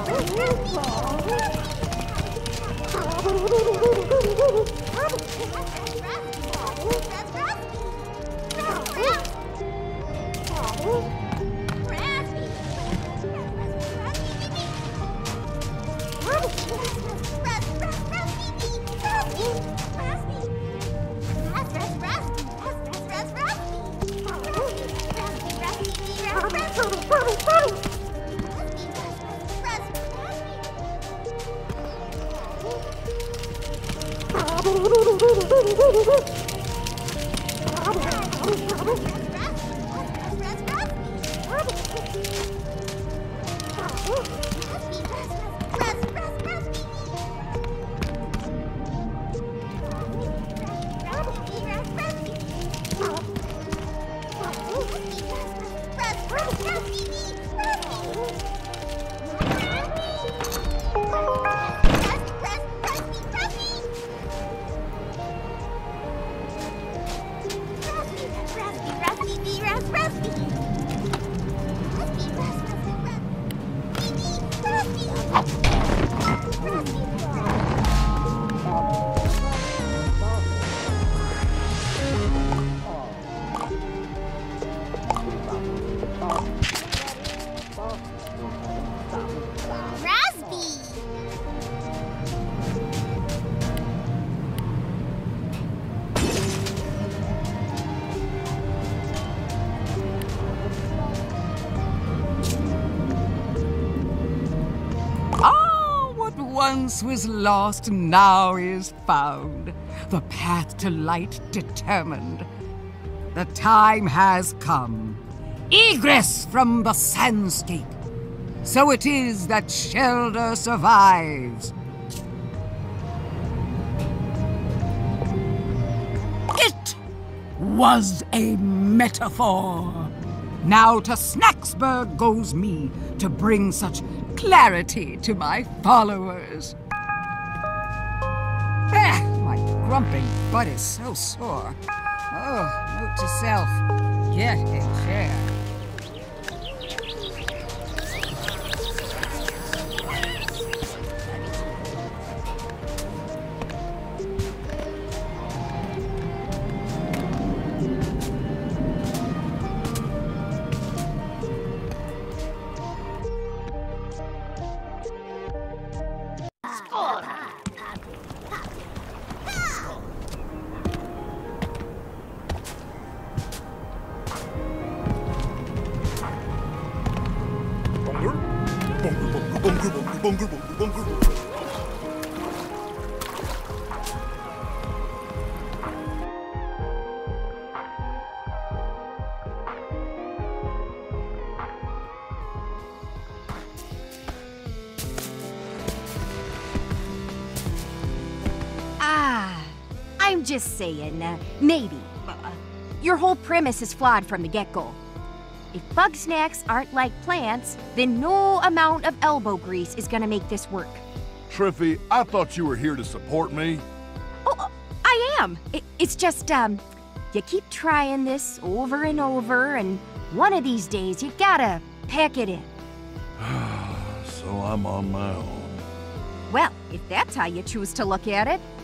Once was lost, now is found. The path to light determined. The time has come. Egress from the sandscape. So it is that Shelder survives. It was a metaphor. Now to Snacksburg goes me to bring such clarity to my followers. My grumping butt is so sore. Oh, note to self, get a chair. I'm just saying, maybe. Your whole premise is flawed from the get-go. If bug snacks aren't like plants, then no amount of elbow grease is gonna make this work. Triffy, I thought you were here to support me. Oh, I am. It's just, you keep trying this over and over, and one of these days you gotta pack it in. So I'm on my own. Well, if that's how you choose to look at it,